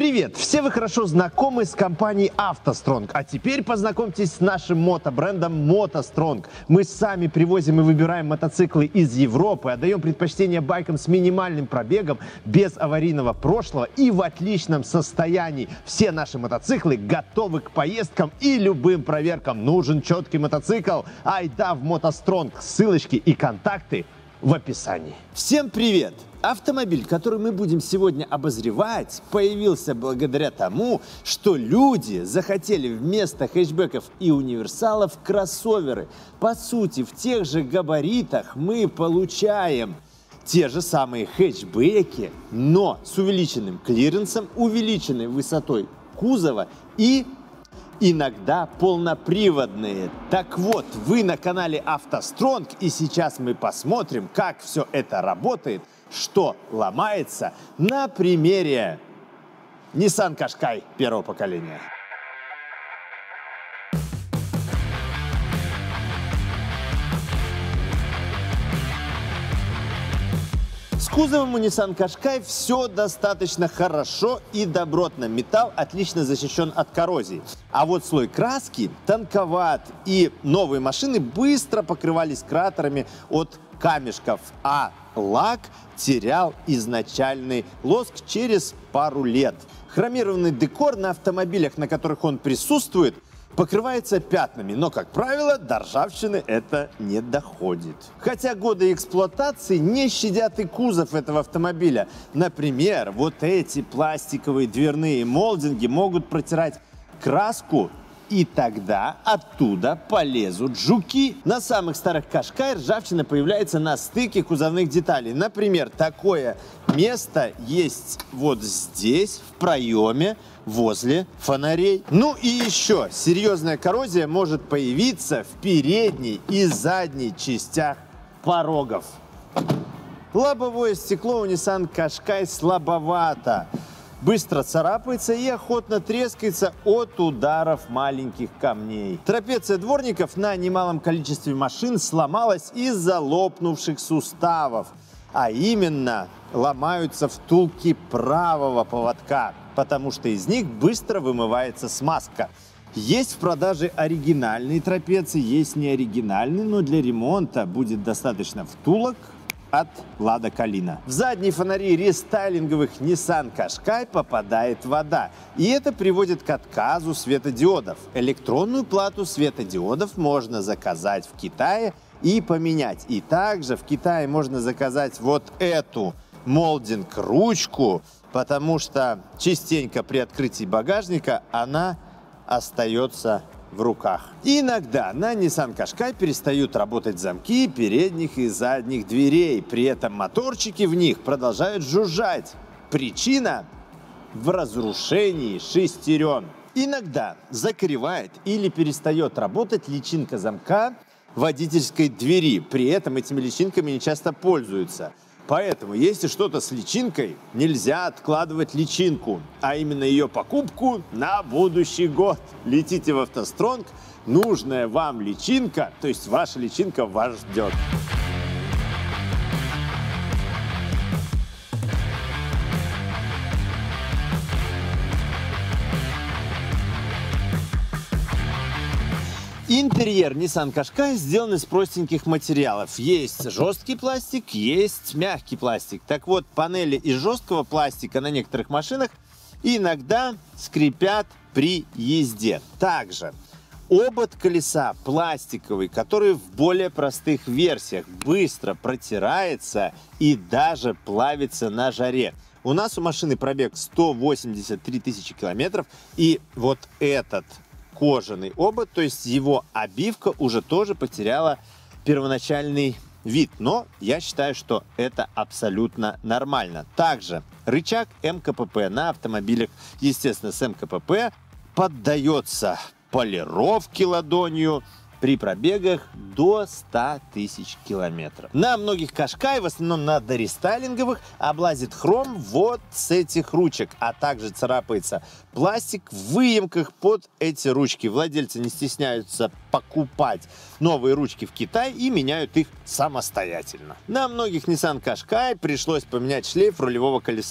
Привет! Все вы хорошо знакомы с компанией «АвтоСтронг», а теперь познакомьтесь с нашим мотобрендом «МотоСтронг». Мы сами привозим и выбираем мотоциклы из Европы, отдаем предпочтение байкам с минимальным пробегом, без аварийного прошлого и в отличном состоянии. Все наши мотоциклы готовы к поездкам и любым проверкам. Нужен четкий мотоцикл? Айда в «МотоСтронг». Ссылочки и контакты в описании. Всем привет! Автомобиль, который мы будем сегодня обозревать, появился благодаря тому, что люди захотели вместо хэтчбеков и универсалов кроссоверы. По сути, в тех же габаритах мы получаем те же самые хэтчбеки, но с увеличенным клиренсом, увеличенной высотой кузова и иногда полноприводные. Так вот, вы на канале «АвтоСтронг», и сейчас мы посмотрим, как все это работает, что ломается на примере Nissan Qashqai первого поколения. С кузовом у Nissan Qashqai все достаточно хорошо и добротно. Металл отлично защищен от коррозии. А вот слой краски тонковат, и новые машины быстро покрывались кратерами от камешков, а лак терял изначальный лоск через пару лет. Хромированный декор на автомобилях, на которых он присутствует, покрывается пятнами, но, как правило, до ржавчины это не доходит. Хотя годы эксплуатации не щадят и кузов этого автомобиля. Например, вот эти пластиковые дверные молдинги могут протирать краску, и тогда оттуда полезут жуки. На самых старых Qashqai ржавчина появляется на стыке кузовных деталей. Например, такое место есть вот здесь, в проеме, возле фонарей. Ну и еще, серьезная коррозия может появиться в передней и задней частях порогов. Лобовое стекло у Nissan Qashqai слабовато. Быстро царапается и охотно трескается от ударов маленьких камней. Трапеция дворников на немалом количестве машин сломалась из-за лопнувших суставов. А именно, ломаются втулки правого поводка, потому что из них быстро вымывается смазка. Есть в продаже оригинальные трапеции, есть неоригинальные, но для ремонта будет достаточно втулок от Lada Kalina. В задние фонари рестайлинговых Nissan Qashqai попадает вода, и это приводит к отказу светодиодов. Электронную плату светодиодов можно заказать в Китае и поменять. И также в Китае можно заказать вот эту молдинг-ручку, потому что частенько при открытии багажника она остается в руках. Иногда на Nissan Qashqai перестают работать замки передних и задних дверей. При этом моторчики в них продолжают жужжать. Причина в разрушении шестерен. Иногда закоревает или перестает работать личинка замка водительской двери. При этом этими личинками не часто пользуются. Поэтому, если что-то с личинкой, нельзя откладывать личинку, а именно ее покупку на будущий год. Летите в «АвтоСтронг», нужная вам личинка, то есть ваша личинка вас ждет. Интерьер Nissan Qashqai сделан из простеньких материалов. Есть жесткий пластик, есть мягкий пластик. Так вот, панели из жесткого пластика на некоторых машинах иногда скрипят при езде. Также обод колеса пластиковый, который в более простых версиях быстро протирается и даже плавится на жаре. У нас у машины пробег 183 тысячи километров, и вот этот кожаный обод, то есть его обивка уже тоже потеряла первоначальный вид. Но я считаю, что это абсолютно нормально. Также рычаг МКПП на автомобилях, естественно, с МКПП поддается полировке ладонью при пробегах до 100 тысяч километров. На многих Qashqai, в основном на дорестайлинговых, облазит хром вот с этих ручек, а также царапается пластик в выемках под эти ручки. Владельцы не стесняются покупать новые ручки в Китае и меняют их самостоятельно. На многих Nissan Qashqai пришлось поменять шлейф рулевого колеса.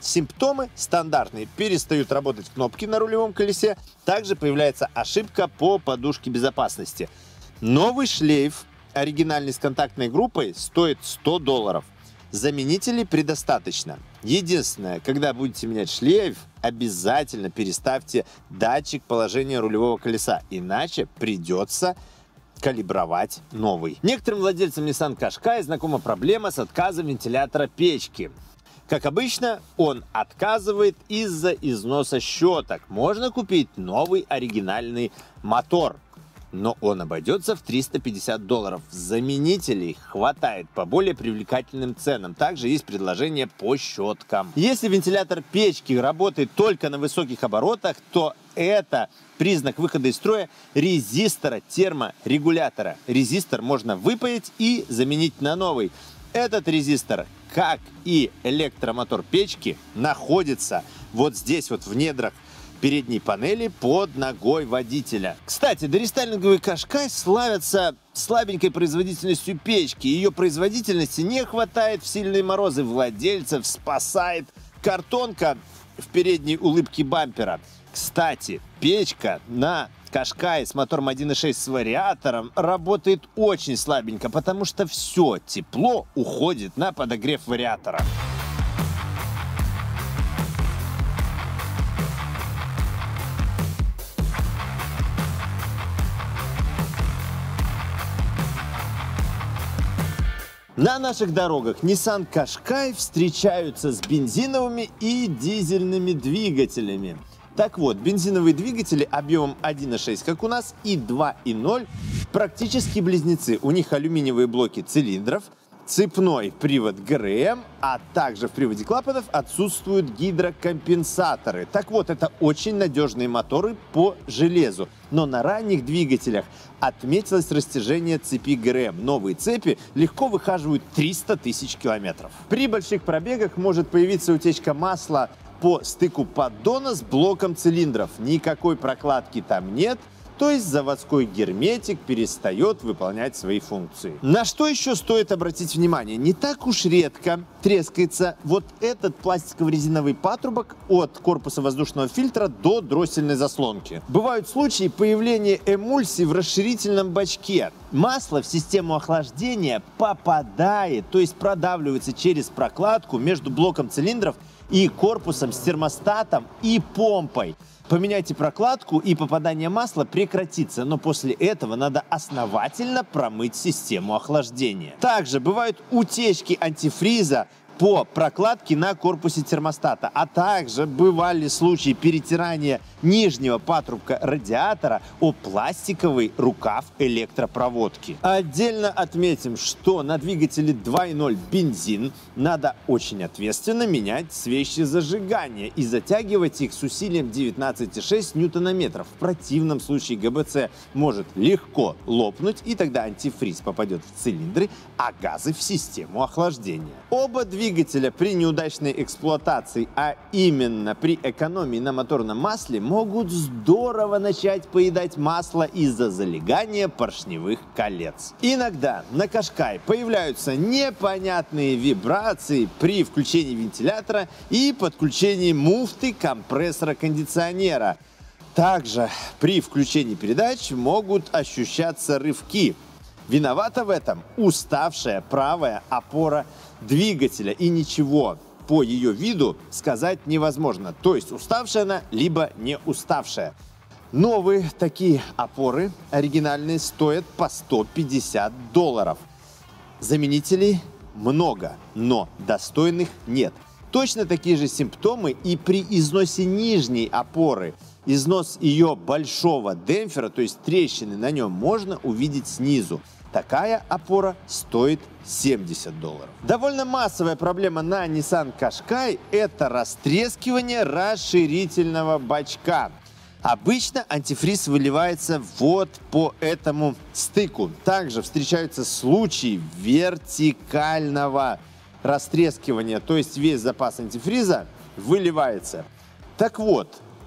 Симптомы стандартные. Перестают работать кнопки на рулевом колесе. Также появляется ошибка по подушке безопасности. Новый шлейф, оригинальный с контактной группой, стоит $100. Заменителей предостаточно. Единственное, когда будете менять шлейф, обязательно переставьте датчик положения рулевого колеса, иначе придется калибровать новый. Некоторым владельцам Nissan Qashqai знакома проблема с отказом вентилятора печки. Как обычно, он отказывает из-за износа щеток. Можно купить новый оригинальный мотор, но он обойдется в $350. Заменителей хватает по более привлекательным ценам. Также есть предложение по щеткам. Если вентилятор печки работает только на высоких оборотах, то это признак выхода из строя резистора терморегулятора. Резистор можно выпаять и заменить на новый. Этот резистор, как и электромотор печки, находится вот здесь вот в недрах передней панели под ногой водителя. Кстати, дорестайлинговые Qashqai славятся слабенькой производительностью печки. Ее производительности не хватает в сильные морозы. Владельцев спасает картонка в передней улыбке бампера. Кстати, печка на Qashqai с мотором 1.6 с вариатором работает очень слабенько, потому что все тепло уходит на подогрев вариатора. На наших дорогах Nissan Qashqai встречаются с бензиновыми и дизельными двигателями. Так вот, бензиновые двигатели объемом 1.6, как у нас, и 2.0 практически близнецы. У них алюминиевые блоки цилиндров, цепной привод ГРМ, а также в приводе клапанов отсутствуют гидрокомпенсаторы. Так вот, это очень надежные моторы по железу. Но на ранних двигателях отметилось растяжение цепи ГРМ. Новые цепи легко выхаживают 300 тысяч километров. При больших пробегах может появиться утечка масла по стыку поддона с блоком цилиндров. Никакой прокладки там нет, то есть заводской герметик перестает выполнять свои функции. На что еще стоит обратить внимание? Не так уж редко трескается вот этот пластиково-резиновый патрубок от корпуса воздушного фильтра до дроссельной заслонки. Бывают случаи появления эмульсии в расширительном бачке. Масло в систему охлаждения попадает, то есть продавливается через прокладку между блоком цилиндров и корпусом с термостатом и помпой. Поменяйте прокладку, и попадание масла прекратится, но после этого надо основательно промыть систему охлаждения. Также бывают утечки антифриза по прокладке на корпусе термостата, а также бывали случаи перетирания нижнего патрубка радиатора о пластиковый рукав электропроводки. Отдельно отметим, что на двигателе 2.0 бензин надо очень ответственно менять свечи зажигания и затягивать их с усилием 19,6 ньютонометров. В противном случае ГБЦ может легко лопнуть, и тогда антифриз попадет в цилиндры, а газы в систему охлаждения. Оба двигателя при неудачной эксплуатации, а именно при экономии на моторном масле, могут здорово начать поедать масло из-за залегания поршневых колец. Иногда на Qashqai появляются непонятные вибрации при включении вентилятора и подключении муфты компрессора кондиционера. Также при включении передач могут ощущаться рывки. Виновата в этом уставшая правая опора двигателя, и ничего по ее виду сказать невозможно. То есть уставшая она, либо не уставшая. Новые такие опоры оригинальные стоят по $150. Заменителей много, но достойных нет. Точно такие же симптомы и при износе нижней опоры. Износ ее большого демпфера, то есть трещины на нем, можно увидеть снизу. Такая опора стоит $70. Довольно массовая проблема на Nissan Qashqai – это растрескивание расширительного бачка. Обычно антифриз выливается вот по этому стыку. Также встречаются случаи вертикального растрескивания, то есть весь запас антифриза выливается. Так вот,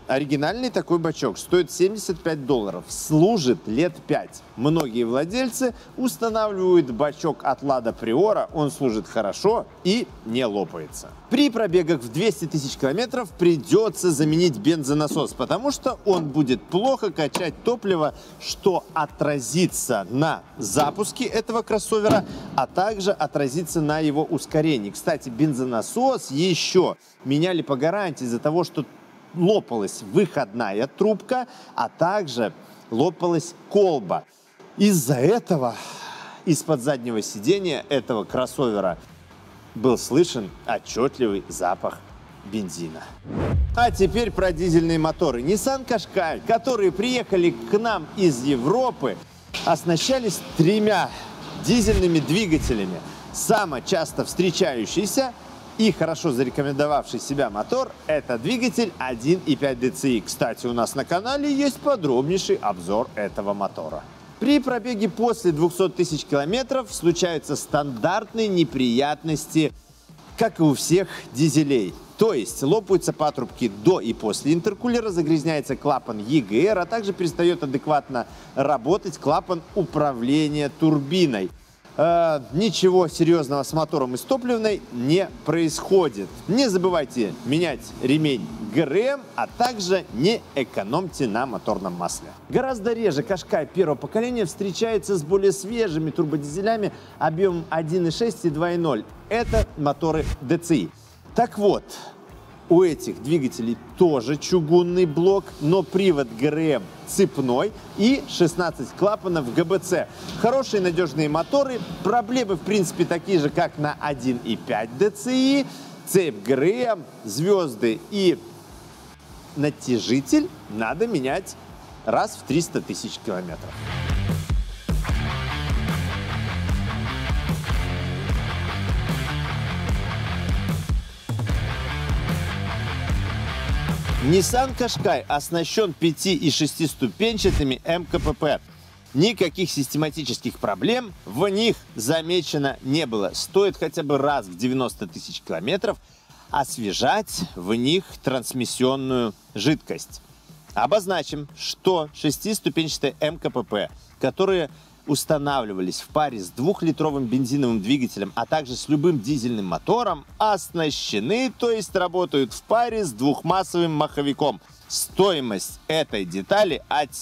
Оригинальный такой бачок стоит $75, служит лет 5. Многие владельцы устанавливают бачок от Lada Priora, он служит хорошо и не лопается. При пробегах в 200 тысяч километров придется заменить бензонасос, потому что он будет плохо качать топливо, что отразится на запуске этого кроссовера, а также отразится на его ускорении. Кстати, бензонасос еще меняли по гарантии из-за того, что лопалась выходная трубка, а также лопалась колба. Из-за этого из-под заднего сидения этого кроссовера был слышен отчетливый запах бензина. А теперь про дизельные моторы. Nissan Qashqai, которые приехали к нам из Европы, оснащались 3 дизельными двигателями. Самый часто встречающийся и хорошо зарекомендовавший себя мотор – это двигатель 1.5 DCi. Кстати, у нас на канале есть подробнейший обзор этого мотора. При пробеге после 200 тысяч километров случаются стандартные неприятности, как и у всех дизелей. То есть лопаются патрубки до и после интеркулера, загрязняется клапан EGR, а также перестает адекватно работать клапан управления турбиной. Ничего серьезного с мотором и с топливной не происходит. Не забывайте менять ремень ГРМ, а также не экономьте на моторном масле. Гораздо реже Qashqai первого поколения встречается с более свежими турбодизелями объемом 1.6 и 2.0. Это моторы DCi. Так вот, у этих двигателей тоже чугунный блок, но привод ГРМ цепной и 16 клапанов ГБЦ. Хорошие надежные моторы. Проблемы, в принципе, такие же, как на 1.5 DCi. Цепь ГРМ, звезды и натяжитель надо менять раз в 300 тысяч километров. Nissan Qashqai оснащен 5 и 6-ступенчатыми МКПП. Никаких систематических проблем в них замечено не было. Стоит хотя бы раз в 90 тысяч километров освежать в них трансмиссионную жидкость. Обозначим, что 6-ступенчатые МКПП, которые устанавливались в паре с 2-литровым бензиновым двигателем, а также с любым дизельным мотором, оснащены, то есть работают в паре с двухмассовым маховиком. Стоимость этой детали от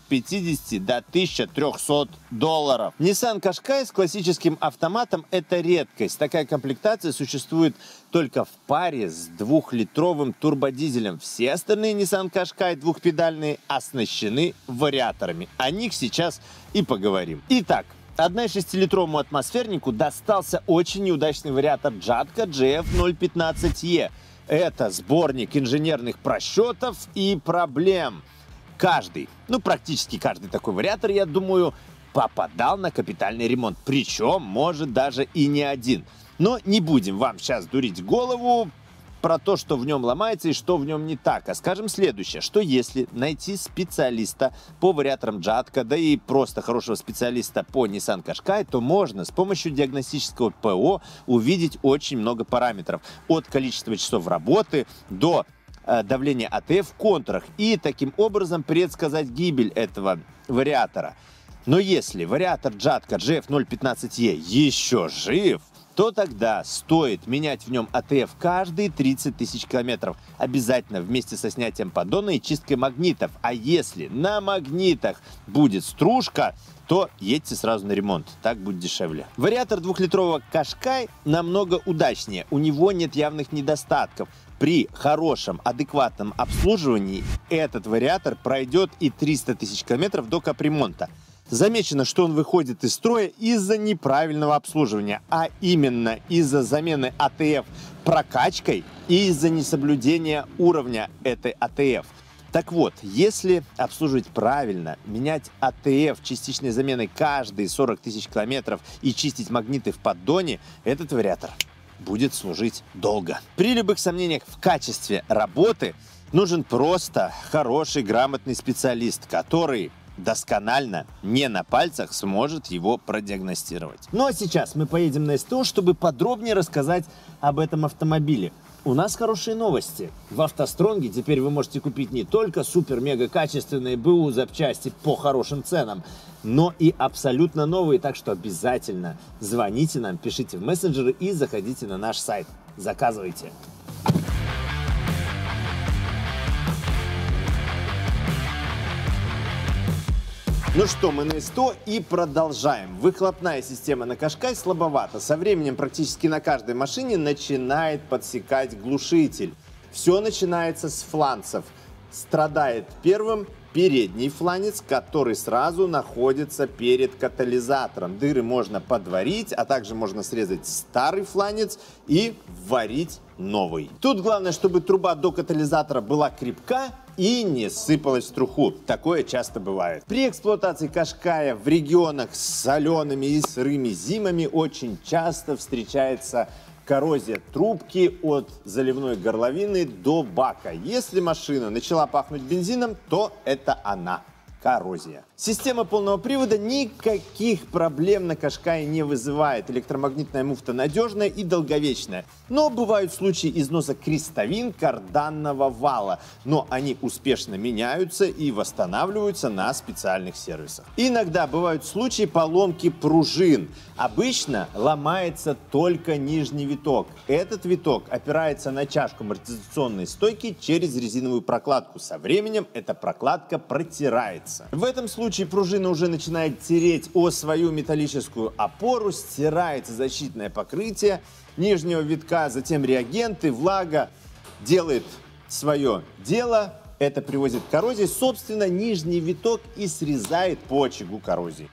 750 до $1300. Nissan Qashqai с классическим автоматом – это редкость. Такая комплектация существует только в паре с 2-литровым турбодизелем. Все остальные Nissan Qashqai двухпедальные оснащены вариаторами. О них сейчас и поговорим. Итак, 1,6-литровому атмосфернику достался очень неудачный вариатор Jatco GF015E. Это сборник инженерных просчетов и проблем. Практически каждый такой вариатор, я думаю, попадал на капитальный ремонт. Причем, может, даже и не один. Но не будем вам сейчас дурить голову про то, что в нем ломается и что в нем не так. А скажем следующее, что если найти специалиста по вариаторам Jatco, да и просто хорошего специалиста по Nissan Qashqai, то можно с помощью диагностического ПО увидеть очень много параметров. От количества часов работы до давления АТФ в контурах. И таким образом предсказать гибель этого вариатора. Но если вариатор Jatco GF015E еще жив, то тогда стоит менять в нем АТФ каждые 30 тысяч километров. Обязательно вместе со снятием поддона и чисткой магнитов. А если на магнитах будет стружка, то едьте сразу на ремонт. Так будет дешевле. Вариатор 2-литрового Qashqai намного удачнее. У него нет явных недостатков. При хорошем, адекватном обслуживании этот вариатор пройдет и 300 тысяч километров до капремонта. Замечено, что он выходит из строя из-за неправильного обслуживания, а именно из-за замены АТФ прокачкой и из-за несоблюдения уровня этой АТФ. Так вот, если обслуживать правильно, менять АТФ частичной заменой каждые 40 тысяч километров и чистить магниты в поддоне, этот вариатор будет служить долго. При любых сомнениях в качестве работы нужен просто хороший, грамотный специалист, который досконально, не на пальцах, сможет его продиагностировать. Ну а сейчас мы поедем на СТО, чтобы подробнее рассказать об этом автомобиле. у нас хорошие новости. В «АвтоСтронге» теперь вы можете купить не только супер-мега качественные БУ запчасти по хорошим ценам, но и абсолютно новые. Так что обязательно звоните нам, пишите в мессенджеры и заходите на наш сайт. Заказывайте. Ну что, мы на СТО и продолжаем. Выхлопная система на Qashqai слабовата. Со временем практически на каждой машине начинает подсекать глушитель. Все начинается с фланцев. Страдает первым передний фланец, который сразу находится перед катализатором. Дыры можно подварить, а также можно срезать старый фланец и варить новый. Тут главное, чтобы труба до катализатора была крепка и не сыпалась в труху. Такое часто бывает. При эксплуатации Qashqai в регионах с солеными и сырыми зимами очень часто встречается коррозия трубки от заливной горловины до бака. Если машина начала пахнуть бензином, то это она. Коррозия. Система полного привода никаких проблем на Qashqai не вызывает. Электромагнитная муфта надежная и долговечная. Но бывают случаи износа крестовин карданного вала. Но они успешно меняются и восстанавливаются на специальных сервисах. Иногда бывают случаи поломки пружин. Обычно ломается только нижний виток. Этот виток опирается на чашку амортизационной стойки через резиновую прокладку. Со временем эта прокладка протирается. В этом случае пружина уже начинает тереть о свою металлическую опору, стирается защитное покрытие нижнего витка, затем реагенты, влага делает свое дело. Это приводит к коррозии. Собственно, нижний виток и срезает по очагу коррозии.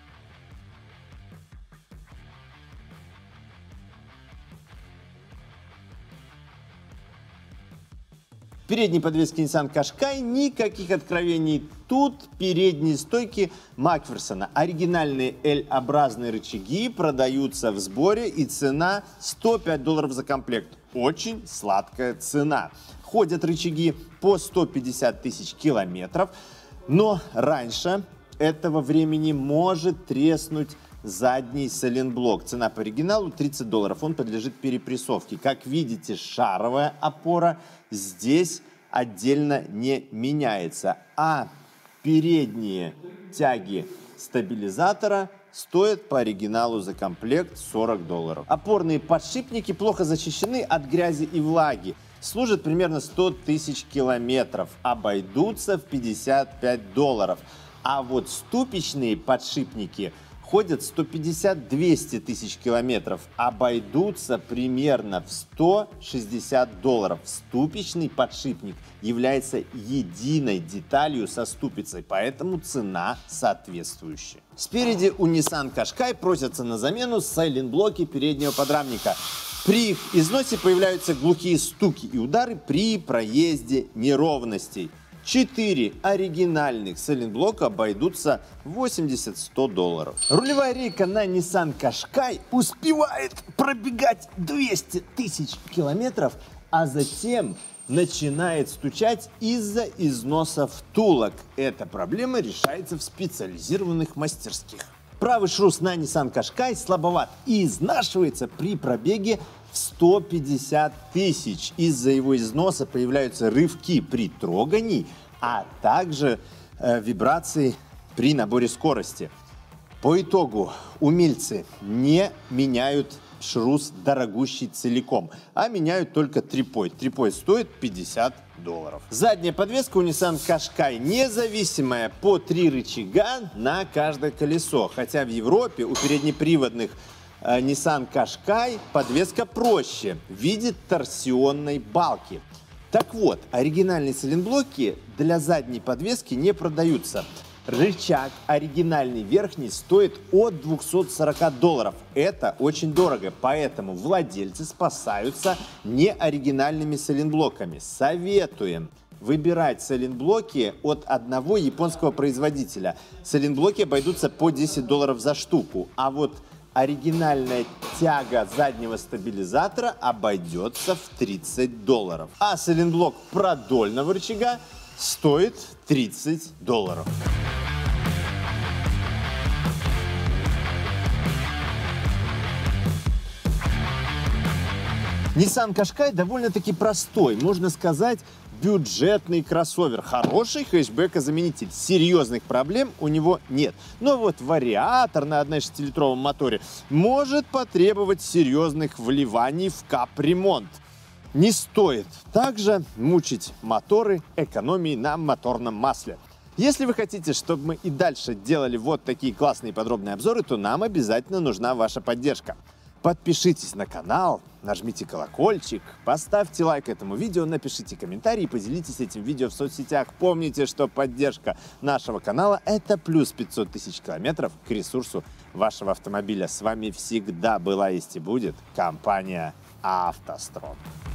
В передней подвеске Nissan Qashqai никаких откровений. Тут передние стойки Макферсона. Оригинальные L-образные рычаги продаются в сборе, и цена $105 за комплект. Очень сладкая цена. Ходят рычаги по 150 тысяч километров, но раньше этого времени может треснуть задний сайлентблок. Цена по оригиналу $30. Он подлежит перепрессовке. Как видите, шаровая опора здесь отдельно не меняется. А передние тяги стабилизатора стоят по оригиналу за комплект $40. Опорные подшипники плохо защищены от грязи и влаги. Служат примерно 100 тысяч километров. Обойдутся в $55. А вот ступичные подшипники ходят 150-200 тысяч километров, обойдутся примерно в $160. Ступичный подшипник является единой деталью со ступицей, поэтому цена соответствующая. Спереди у Nissan Qashqai просятся на замену сайлентблоки переднего подрамника. При их износе появляются глухие стуки и удары при проезде неровностей. 4 оригинальных сайлентблока обойдутся в $80-100. Рулевая рейка на Nissan Qashqai успевает пробегать 200 тысяч километров, а затем начинает стучать из-за износа втулок. Эта проблема решается в специализированных мастерских. Правый шрус на Nissan Qashqai слабоват и изнашивается при пробеге в 150 тысяч. Из-за его износа появляются рывки при трогании, а также вибрации при наборе скорости. По итогу умельцы не меняют шрус дорогущий целиком, а меняют только трипой. Трипой стоит $50. Задняя подвеска у Nissan Qashqai независимая, по 3 рычага на каждое колесо. Хотя в Европе у переднеприводных Nissan Qashqai подвеска проще в виде торсионной балки. Так вот, оригинальные сайлентблоки для задней подвески не продаются. Рычаг оригинальный верхний стоит от $240. Это очень дорого, поэтому владельцы спасаются неоригинальными сайлентблоками. Советуем выбирать сайлентблоки от одного японского производителя. Сайлентблоки обойдутся по $10 за штуку, а вот оригинальная тяга заднего стабилизатора обойдется в $30. А сайлентблок продольного рычага стоит $30. Nissan Qashqai довольно-таки простой, можно сказать, бюджетный кроссовер. Хороший хэтчбэкозаменитель. Серьезных проблем у него нет. Но вот вариатор на 1,6-литровом моторе может потребовать серьезных вливаний в капремонт. Не стоит также мучить моторы экономией на моторном масле. Если вы хотите, чтобы мы и дальше делали вот такие классные подробные обзоры, то нам обязательно нужна ваша поддержка. Подпишитесь на канал, нажмите колокольчик, поставьте лайк этому видео, напишите комментарий и поделитесь этим видео в соцсетях. Помните, что поддержка нашего канала – это плюс 500 тысяч километров к ресурсу вашего автомобиля. С вами всегда была, есть и будет компания «АвтоСтрон».